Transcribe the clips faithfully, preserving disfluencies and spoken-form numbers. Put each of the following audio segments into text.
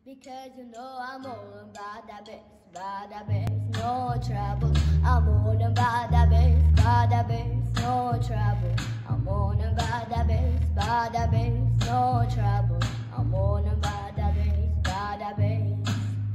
Because you know I'm all about that bass, about that bass, no trouble. I'm all about that bass, about that bass, no trouble. I'm all about that bass, about that bass, no trouble. I'm all about that bass, about that bass.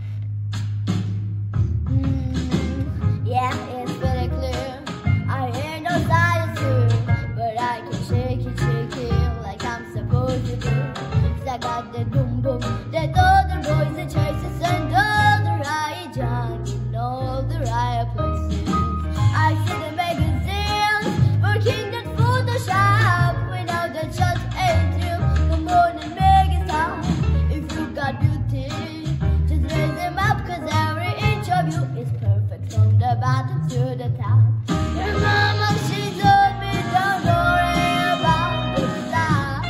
Mm, yeah, it's very clear. I ain't no science too, but I can shake it, shake it like I'm supposed to do. 'Cause I got the boom boom, that all the boys and chases and all the right young in all the right places. I see the magazines working at Photoshop without the just ain't you. Come on and make it stop. If you got beauty, just raise them up, 'cause every inch of you is perfect from the bottom to the top. Your mama, she told me don't worry about the style.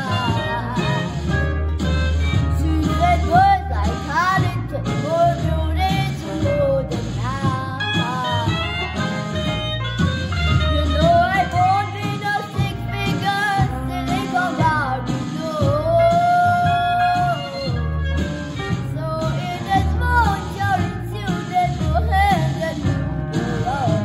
She said words like honey to more beauty to more than now. You know I won't be no six figures silicone Barbie doll. So in this mood you're insured, go ahead and move along.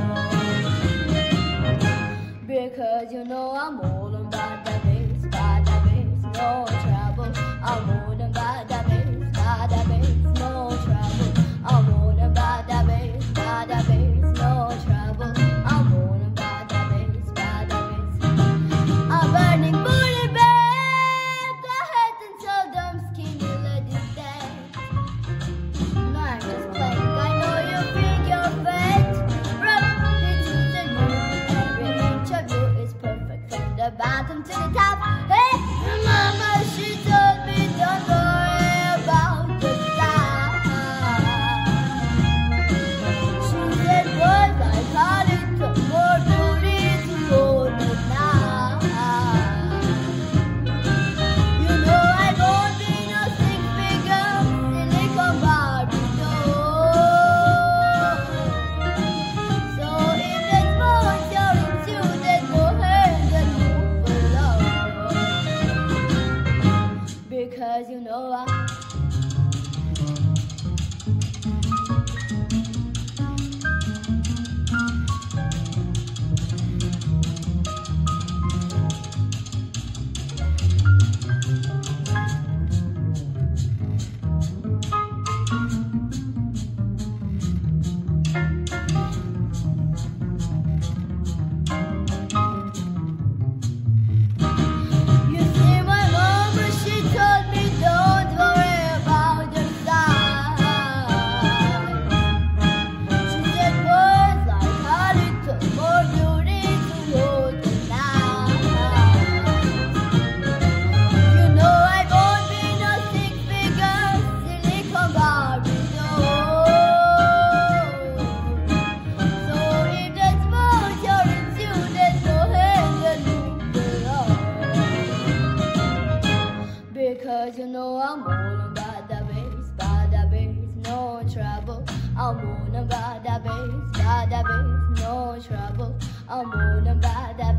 Because you know I'm all about that bass, about that bass, no trouble. I'm all about that bass, about that bass, no trouble. I'm all about that bass, about that bass, no trouble. I'm all about that bass, about that bass. I'm burning booty babe, go ahead and tell them skinny ladies dance. No, I'm just playing. I know you think you're fat. Rub it to the moon. Every inch of you is perfect from the bottom to the top. Hey, mama, she told me don't worry about the style. She said words like honey to more beauty to more than now. You know I won't be no six figure silicone Barbie doll. So if this mood you're into, then go ahead and move along. Because you know I You see my mama, she told me don't worry about your style. She said words like honey to more beauty to more than now. You know I won't be no six figure silicone Barbie doll. So if that's mood you're into, then go ahead and move along. Because you know I'm all about that bass, about that bass, no trouble. I'm all about that bass, about that bass, no trouble. I'm all about that